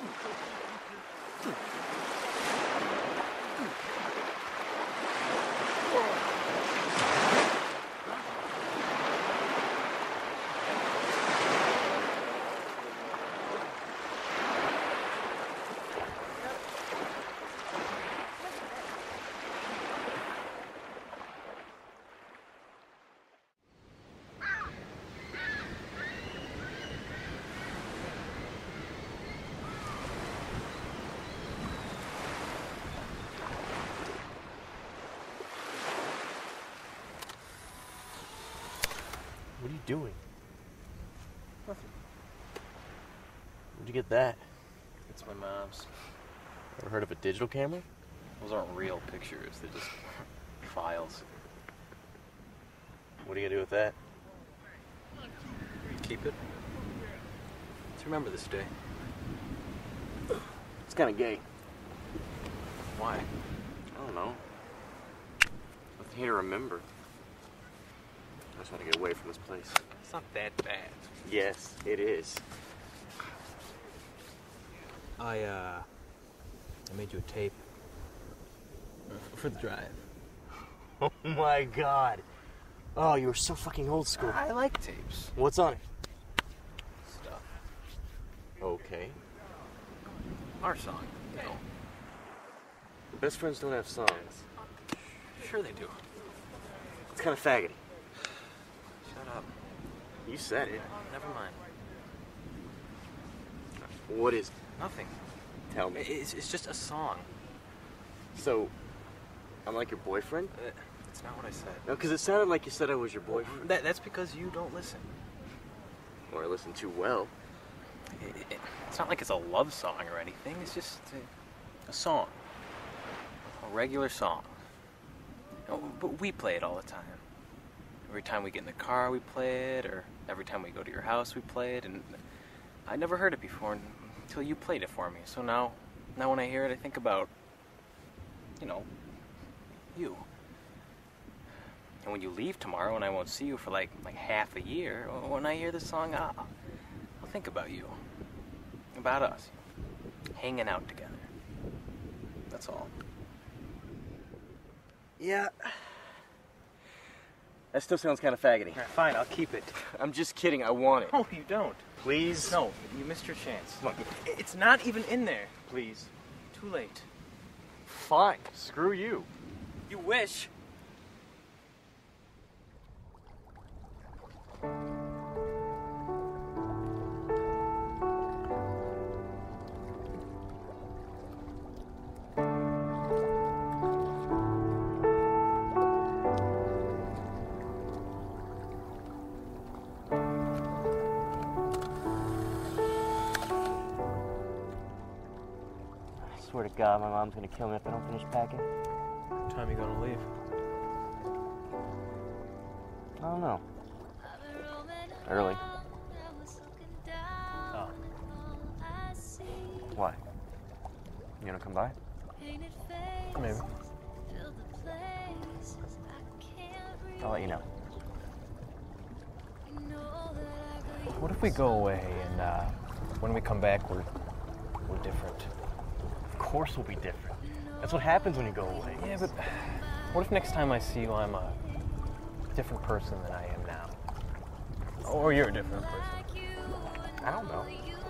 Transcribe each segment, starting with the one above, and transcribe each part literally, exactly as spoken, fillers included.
What are you doing? Nothing. Where'd you get that? It's my mom's. Ever heard of a digital camera? Those aren't real pictures. They're just files. What are you gonna do with that? Keep it. To remember this day. It's kind of gay. Why? I don't know. Nothing here to remember. I just want to get away from this place. It's not that bad. Yes, it is. I, uh... I made you a tape. For the drive. Oh my god. Oh, you were so fucking old school. I like tapes. What's on it? Stuff. Okay. Our song, you know. Best friends don't have songs. Sure they do. It's kind of faggoty. Shut up. You said it. Never mind. What is it? Nothing. Tell me. It's, it's just a song. So, I'm like your boyfriend? Uh, that's not what I said. No, because it sounded like you said I was your boyfriend. That, that's because you don't listen. Or I listen too well. It, it, it's not like it's a love song or anything. It's just a, a song. A regular song. You know, but we play it all the time. Every time we get in the car, we play it, or every time we go to your house, we play it, and I never heard it before until you played it for me. So now, now when I hear it, I think about, you know, you. And when you leave tomorrow, and I won't see you for like like half a year, when I hear this song, I'll, I'll think about you, about us, hanging out together. That's all. Yeah. That still sounds kind of faggoty. All right, fine, I'll keep it. I'm just kidding. I want it. No, you don't. Please? No, you missed your chance. Look. It's not even in there. Please. Too late. Fine. Screw you. You wish. I swear to God, my mom's gonna kill me if I don't finish packing. What time are you gonna leave? I don't know. Early. Oh. Why? You gonna come by? Maybe. I'll let you know. What if we go away and uh, when we come back we're we're different? Of course we'll be different. That's what happens when you go away. Yeah, but what if next time I see you I'm a different person than I am now? Or you're a different person? I don't know.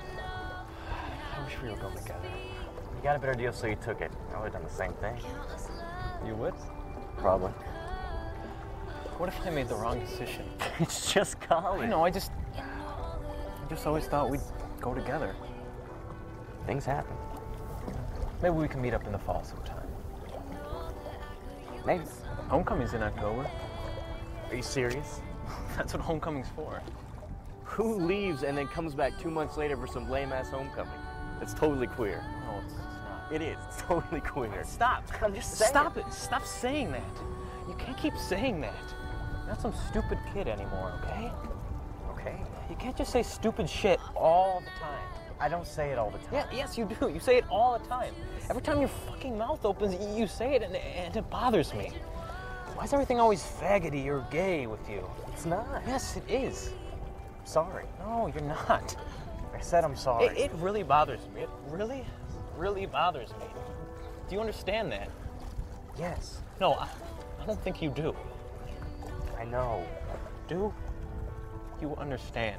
I wish we were going together. You got a better deal, so you took it. I would have done the same thing. You would? Probably. What if I made the wrong decision? It's just college. I know, I just... I just always thought we'd go together. Things happen. Maybe we can meet up in the fall sometime. Maybe. Homecoming's in October. Are you serious? That's what homecoming's for. Who leaves and then comes back two months later for some lame-ass homecoming? It's totally queer. No, it's, it's not. It is. It's totally queer. Stop. I'm just saying. Stop it. Stop saying that. You can't keep saying that. You're not some stupid kid anymore, okay? Okay. You can't just say stupid shit all the time. I don't say it all the time. Yeah, yes, you do. You say it all the time. Every time your fucking mouth opens, you say it, and, and it bothers me. Why is everything always faggoty or gay with you? It's not. Yes, it is. Sorry. No, you're not. I said I'm sorry. It, it really bothers me. It really, really bothers me. Do you understand that? Yes. No, I, I don't think you do. I know. Do you understand?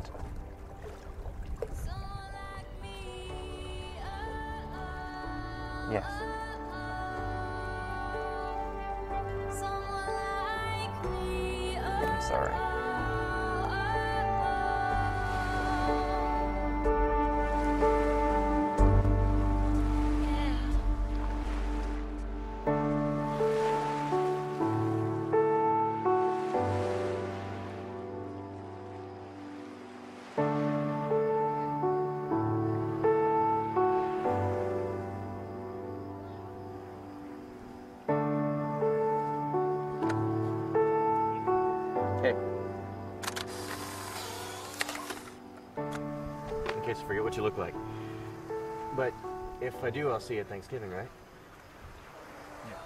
Yes. I'm sorry. Hey. In case I forget what you look like. But if I do, I'll see you at Thanksgiving, right? Yeah.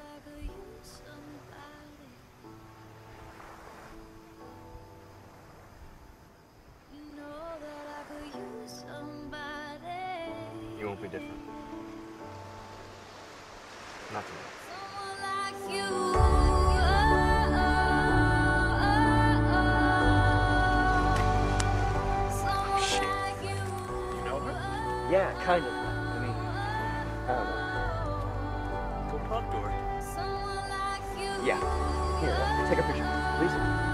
You won't be different. Not tonight. Yeah, kind of. I mean, I don't know. Go talk to her. Yeah. Here, take a picture, please.